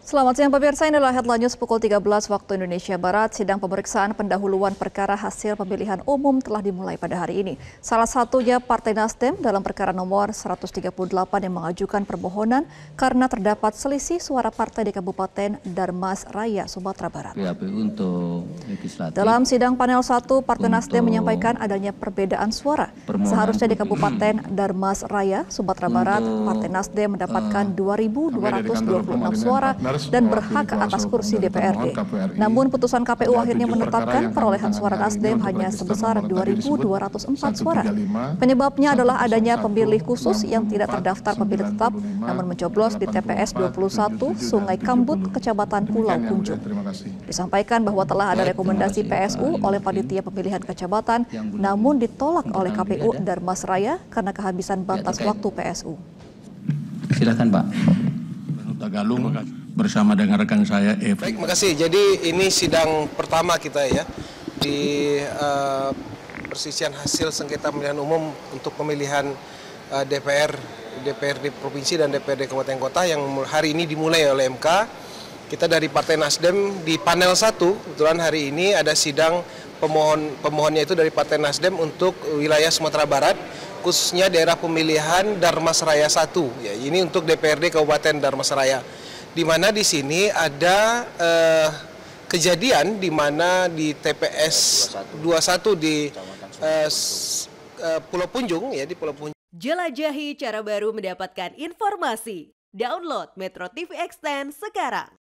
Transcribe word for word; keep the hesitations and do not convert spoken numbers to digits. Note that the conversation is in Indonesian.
Selamat siang pemirsa, inilah headline news pukul tiga belas waktu Indonesia Barat. Sidang pemeriksaan pendahuluan perkara hasil pemilihan umum telah dimulai pada hari ini. Salah satunya Partai Nasdem dalam perkara nomor seratus tiga puluh delapan yang mengajukan permohonan karena terdapat selisih suara partai di Kabupaten Darmas Raya, Sumatera Barat. Untuk dalam sidang panel satu, Partai Nasdem menyampaikan adanya perbedaan suara. Seharusnya di Kabupaten Darmas Raya, Sumatera Barat, Partai Nasdem mendapatkan dua ribu dua ratus dua puluh enam suara dan berhak atas kursi D P R D. Namun putusan K P U akhirnya menetapkan perolehan suara Nasdem hanya sebesar dua ribu dua ratus empat suara. Penyebabnya adalah adanya pemilih khusus yang tidak terdaftar pemilih tetap namun mencoblos di T P S dua puluh satu Sungai Kambut, Kecamatan Pulau Kunjung. Disampaikan bahwa telah ada rekomendasi P S U oleh panitia pemilihan kecamatan namun ditolak oleh K P U Darmas Raya karena kehabisan batas waktu P S U. Silakan Pak. Tagalung bersama dengan rekan saya Eva. Baik, makasih. Jadi ini sidang pertama kita ya di uh, persisian hasil sengketa pemilihan umum untuk pemilihan uh, D P R, D P R D provinsi dan D P R D kabupaten kota yang hari ini dimulai oleh M K. Kita dari Partai Nasdem di panel satu, kebetulan hari ini ada sidang pemohon pemohonnya itu dari Partai Nasdem untuk wilayah Sumatera Barat, khususnya daerah pemilihan Darmas Raya satu. Ya, ini untuk D P R D Kabupaten Darmas Raya. Di mana di sini ada eh, kejadian di mana di T P S dua puluh satu di eh, Pulau Punjung ya di Pulau Punjung. Jelajahi cara baru mendapatkan informasi. Download Metro T V Extend sekarang.